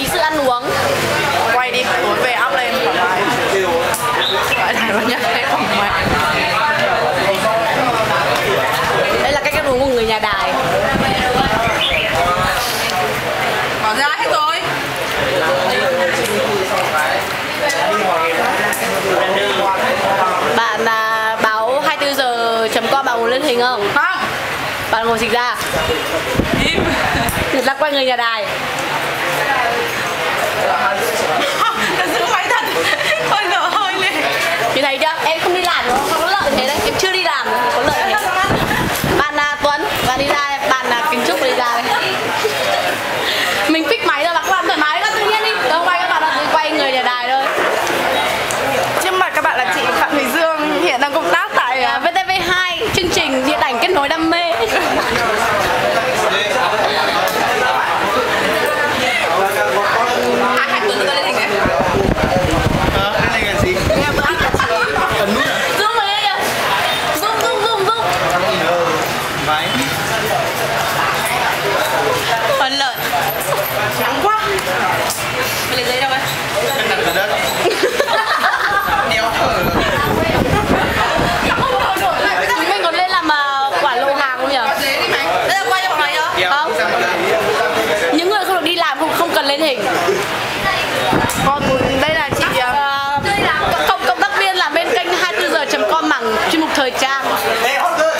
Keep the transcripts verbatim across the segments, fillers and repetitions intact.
ý sự ăn uống. Quay đi, tối về up lên thoải mái. Phảiถ่ายvào nhá, cái phòng mày. Đây là cách ăn uống của người nhà Đài. Bỏ ra hết rồi. Bạn à, báo hai mươi tư giờ chấm com bạn muốn lên hình không? Không. Bạn ngồi dịch ra. Im. Người ta quay người nhà Đài. Thật sự mày thật. Hơi lỡ hơi lên. Chị thấy chưa? Em không đi làm nữa, không có lợi thế đấy. Em chưa đi làm nữa, có lợi thế. Bạn à, Tuấn, bạn đi ra, bạn à, Kính Trúc đi ra đây. Mình pick máy rồi, bạn các bạn thoải mái các tự nhiên đi. Đâu quay các bạn là quay người nhà Đài thôi. Trước mặt các bạn là chị Phạm Thùy Dương hiện đang công tác tại À, vê tê vê hai, chương trình điện ảnh kết nối đam mê. Hai Hải Tuấn tôi lên hình đấy. Ờ, lên hình là gì? Nghe bữa ăn là chị. Ấn nút à? Zoom vào đây kìa. Zoom, zoom, zoom, zoom. Váy. Phần lợn. Nắng quá. Mày lấy giấy đâu ấy? Chân đặt vào đất. Đéo thở. Chúng mình còn lên làm uh, quản lộ hàng không nhỉ? Giấy đi mày. Đây là quay cho bọn mày đó. Không. Những người không được đi làm không, không cần lên hình. Còn đây là chị Uh, công công tác viên làm bên kênh hai mươi tư giờ chấm com bằng chuyên mục thời trang. Ê, hot girl.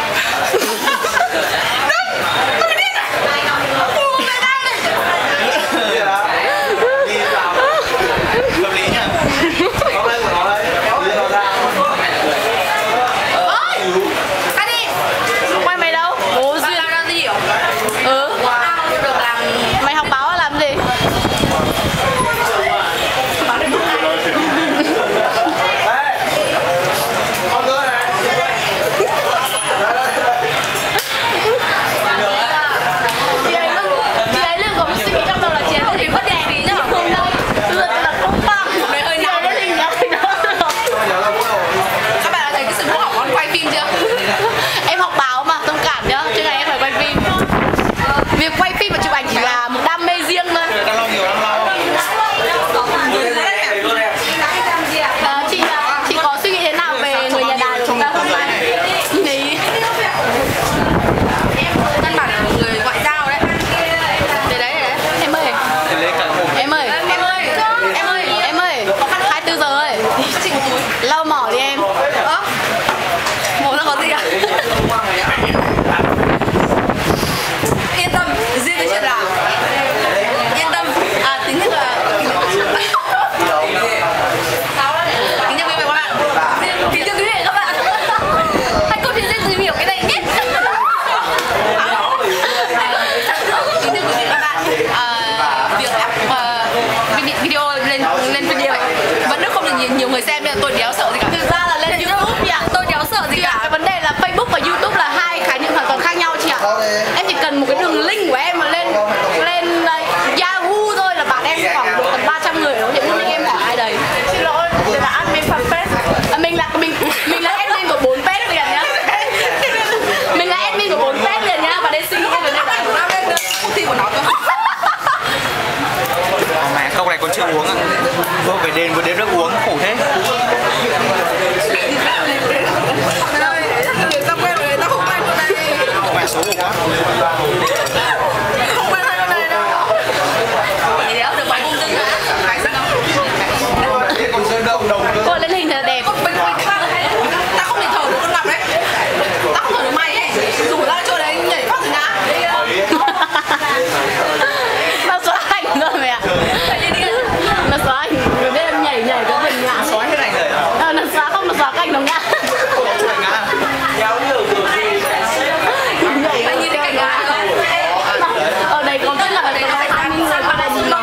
Quay mày đâu? Bố duyên. làm gì hiểu? Ừ. Wow, được làm. Mày học báo làm gì? Chị ấy luôn, chị ấy luôn có một suy nghĩ trong đầu là chị ấy không thể vứt đẹp tí nhở? Không đâu. Luôn là không bằng. Đấy hơi nóng. Chị ấy lên hình đó, hình đó. Các bạn đã thấy cái sự hỏng món quay phim chưa? Em học báo mà, thông cảm nhá, chứ ngày em phải quay phim. Việc quay phim và chụp ảnh chỉ là một đam mê riêng thôi. Đang lo nhiều, đang lo. À, chị chị có suy nghĩ thế nào về người nhà Đài của chúng ta không anh? Thì Căn bản là một người ngoại giao đấy. Để đấy để đấy. em ơi, Lấy cả hộp. em ơi, Em ơi, em ơi, em ơi, hai mươi tư giờ ơi, chị một túi. lau mỏ đi em. Ơ? Mổ ra có gì à? Yên tâm, riêng cái chuyện là yên tâm. À tính nhất là kính chào quý vị các bạn. Kính chào quý vị các bạn. Hãy cùng chị Duyên tìm hiểu cái này nhé. Kính chào quý vị các bạn. À, việc up uh, video lên lên video vẫn không được nhiều, nhiều người xem nên tôi đéo sợ gì cả. Thực ra là lên YouTube chị ạ. Tôi đéo sợ gì Chị cả. ạ, cái vấn đề là Facebook và YouTube là hai khái niệm hoàn toàn khác nhau chị ạ. Em chỉ cần một cái đường link của em mà lên lên uh, Yahoo thôi là bạn em khoảng độ tầm ba trăm người đó. Những link em hỏi ai đấy. Xin lỗi, đây là admin fanpage. À, mình là mình mình là admin của bốn page liền nhá. Mình là admin của bốn page liền nhá, và đây suy nghĩ về vấn đề này. Công ty của nó cơ. Mẹ cốc này còn chưa uống à? Vừa phải đền vừa đếm nước uống, khổ thế. Người ta quen rồi, người ta không quen con này. Mẹ xấu hổ quá. Không quen hai con này đâu. Thì đéo được bài công dân nữa. Phải sao không? Còn rơi đâu đồng cơ. Cô lên hình thật là đẹp. Bình bình ta, ta không thể thở được con ngọc đấy. Ta không thở được mày ấy. Rủ ra chỗ đấy nhảy phát rồi ngã. Nó xóa ảnh rồi mẹ ạ. Nó xóa ảnh, rồi biết em nhảy nhảy có mình ngã. Xóa hết ảnh rồi à? Ờ, nó xóa không, nó xóa cảnh nó ngã. Ngã. Nhảy Mày nhìn thấy cảnh ngã không? ở đây có rất là có hai mươi người qua đây nhìn nó.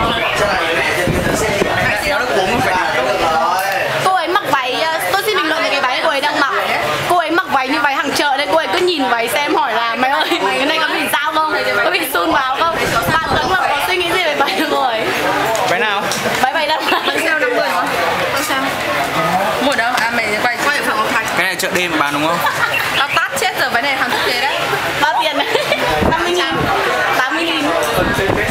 Kéo nước uống phải Cô ấy mặc váy, tôi xin bình luận về cái váy cô ấy đang mặc. Cô ấy mặc váy như váy hàng chợ đấy, cô ấy cứ nhìn váy xem hỏi là mày ơi, cái này có bị sao không? Có bị sun vào không? Bạn Tuấn Ngọc có suy nghĩ gì về váy của cô ấy? váy nào? Váy váy đang mặc. Con sao năm mươi hả? Con sao? Mua đâu? À mày quay quay ở phòng Ngọc Thạch. Cái này chợ đêm bán đúng không? Tao tát chết rồi, váy này hàng quốc tế đấy. Bao tiền? năm mươi nghìn, tám mươi nghìn.